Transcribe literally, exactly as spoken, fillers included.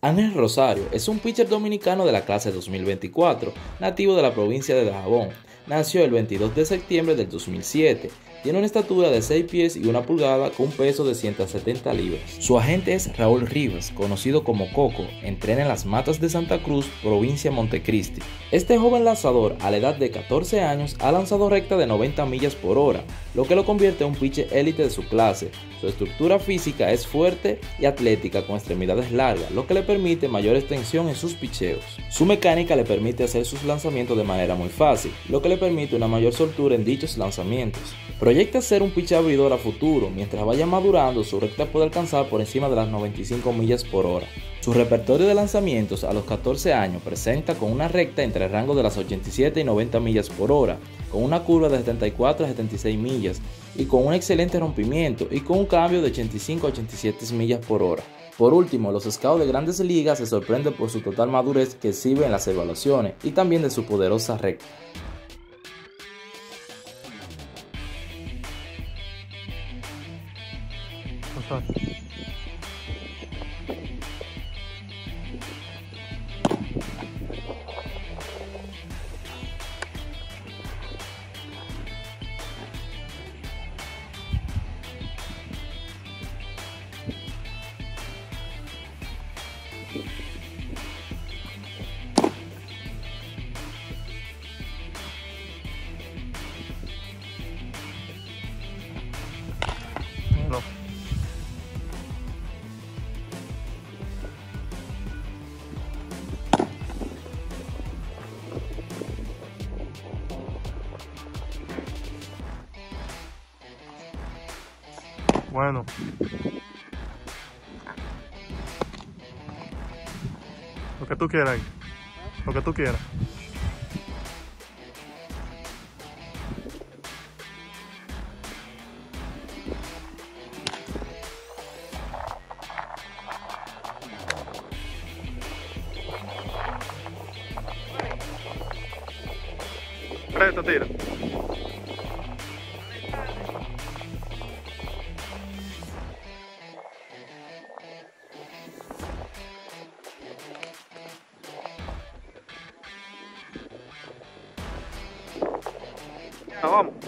Ángel Rosario es un pitcher dominicano de la clase dos mil veinticuatro, nativo de la provincia de Dajabón. Nació el veintidós de septiembre del dos mil siete. Tiene una estatura de seis pies y una pulgada con un peso de ciento setenta libras. Su agente es Raúl Rivas, conocido como Coco. Entrena en las Matas de Santa Cruz, provincia Montecristi. Este joven lanzador, a la edad de catorce años, ha lanzado recta de noventa millas por hora, lo que lo convierte en un pitcher élite de su clase. Su estructura física es fuerte y atlética con extremidades largas, lo que le permite mayor extensión en sus picheos. Su mecánica le permite hacer sus lanzamientos de manera muy fácil, lo que le permite una mayor soltura en dichos lanzamientos. Proyecta ser un pitcher abridor a futuro. Mientras vaya madurando, su recta puede alcanzar por encima de las noventa y cinco millas por hora. Su repertorio de lanzamientos a los catorce años presenta con una recta entre el rango de las ochenta y siete y noventa millas por hora, con una curva de setenta y cuatro a setenta y seis millas y con un excelente rompimiento y con un cambio de ochenta y cinco a ochenta y siete millas por hora. Por último, los scouts de Grandes Ligas se sorprenden por su total madurez que exhibe en las evaluaciones y también de su poderosa recta. No. Bueno. Lo que tú quieras ahí. Lo que tú quieras. Presta, tira. Ah, vamos.